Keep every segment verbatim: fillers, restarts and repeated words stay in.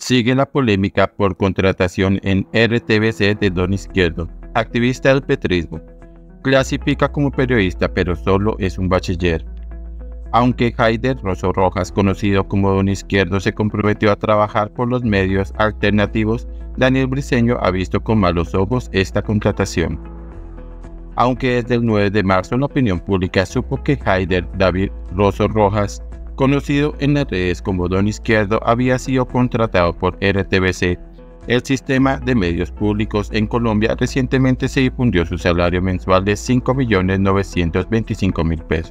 Sigue la polémica por contratación en R T V C de Don Izquierdo, activista del petrismo. Clasifica como periodista, pero solo es un bachiller. Aunque Haider Rosso Rojas, conocido como Don Izquierdo, se comprometió a trabajar por los medios alternativos, Daniel Briceño ha visto con malos ojos esta contratación. Aunque desde el nueve de marzo la opinión pública supo que Haider David Rosso Rojas, conocido en las redes como Don Izquierdo, había sido contratado por R T V C, el sistema de medios públicos en Colombia, recientemente se difundió su salario mensual de cinco millones novecientos veinticinco mil pesos.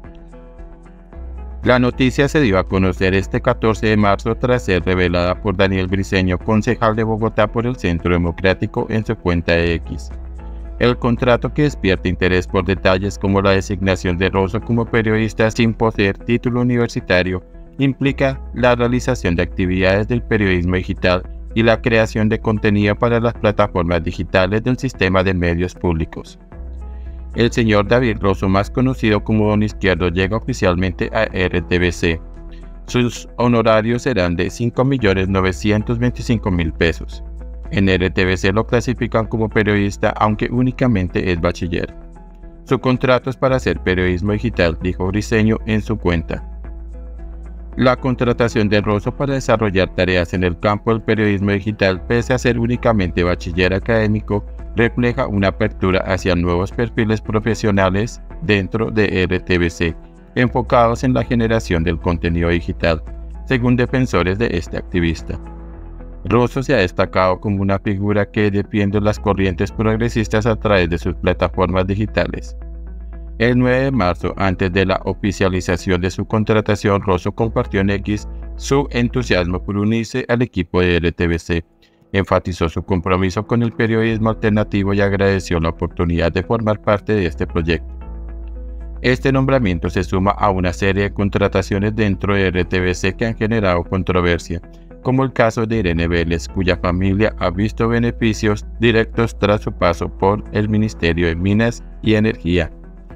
La noticia se dio a conocer este catorce de marzo tras ser revelada por Daniel Briceño, concejal de Bogotá por el Centro Democrático, en su cuenta de X. El contrato, que despierta interés por detalles como la designación de Rosso como periodista sin poseer título universitario, implica la realización de actividades del periodismo digital y la creación de contenido para las plataformas digitales del sistema de medios públicos. El señor David Rosso, más conocido como Don Izquierdo, llega oficialmente a R T V C. Sus honorarios serán de cinco millones novecientos veinticinco mil pesos. En R T V C lo clasifican como periodista, aunque únicamente es bachiller. Su contrato es para hacer periodismo digital, dijo Briceño en su cuenta. La contratación de Rosso para desarrollar tareas en el campo del periodismo digital, pese a ser únicamente bachiller académico, refleja una apertura hacia nuevos perfiles profesionales dentro de R T V C, enfocados en la generación del contenido digital, según defensores de este activista. Rosso se ha destacado como una figura que defiende las corrientes progresistas a través de sus plataformas digitales. El nueve de marzo, antes de la oficialización de su contratación, Rosso compartió en X su entusiasmo por unirse al equipo de R T V C, enfatizó su compromiso con el periodismo alternativo y agradeció la oportunidad de formar parte de este proyecto. Este nombramiento se suma a una serie de contrataciones dentro de R T V C que han generado controversia, como el caso de Irene Vélez, cuya familia ha visto beneficios directos tras su paso por el Ministerio de Minas y Energía.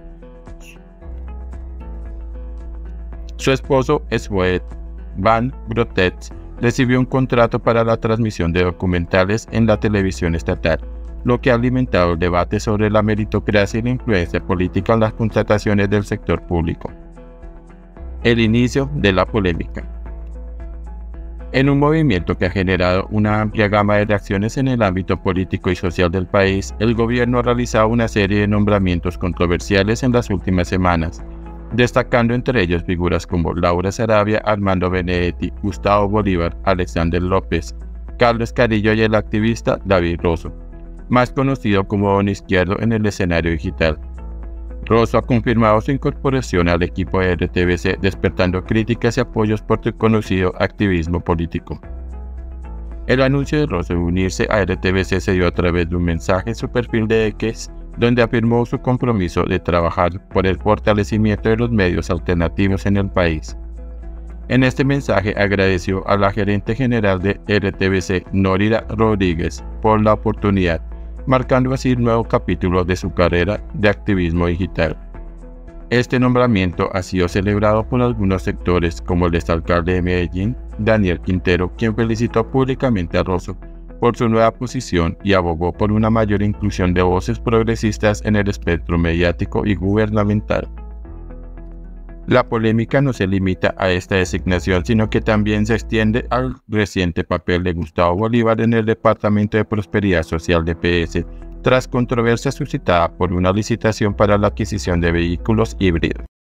Su esposo, Svoet Van Grotets, recibió un contrato para la transmisión de documentales en la televisión estatal, lo que ha alimentado el debate sobre la meritocracia y la influencia política en las contrataciones del sector público. El inicio de la polémica. En un movimiento que ha generado una amplia gama de reacciones en el ámbito político y social del país, el gobierno ha realizado una serie de nombramientos controversiales en las últimas semanas, destacando entre ellos figuras como Laura Sarabia, Armando Benedetti, Gustavo Bolívar, Alexander López, Carlos Carillo y el activista David Rosso, más conocido como Don Izquierdo en el escenario digital. Rosso ha confirmado su incorporación al equipo de R T V C, despertando críticas y apoyos por su conocido activismo político. El anuncio de Rosso de unirse a R T V C se dio a través de un mensaje en su perfil de X, donde afirmó su compromiso de trabajar por el fortalecimiento de los medios alternativos en el país. En este mensaje agradeció a la gerente general de R T V C, Norira Rodríguez, por la oportunidad, marcando así un nuevo capítulo de su carrera de activismo digital. Este nombramiento ha sido celebrado por algunos sectores, como el exalcalde de Medellín, Daniel Quintero, quien felicitó públicamente a Rosso por su nueva posición y abogó por una mayor inclusión de voces progresistas en el espectro mediático y gubernamental. La polémica no se limita a esta designación, sino que también se extiende al reciente papel de Gustavo Bolívar en el Departamento de Prosperidad Social de P S, tras controversia suscitada por una licitación para la adquisición de vehículos híbridos.